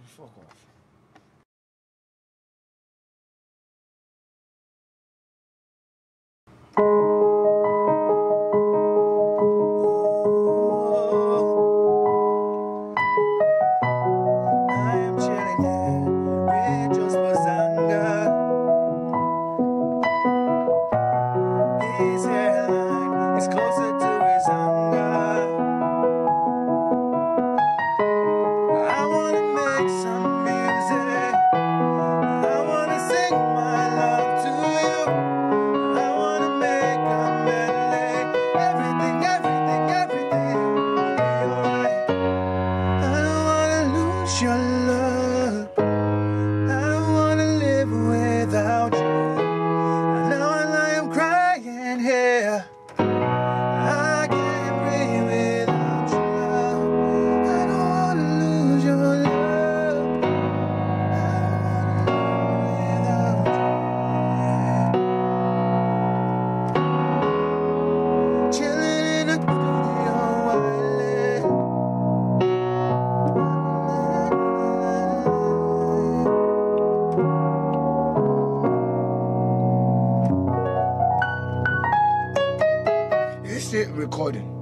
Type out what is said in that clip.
Fuck off. I am chilling here with Joespo. His hairline is closer to his hunger. I wanna make some music. I wanna sing my love to you. I wanna make a medley. Everything will be alright. I don't wanna lose your love. I don't wanna live without you. Now I am crying here. I can't breathe without your love. I don't wanna lose your love. I don't wanna live without you. Chilling in a studio while this shit recording.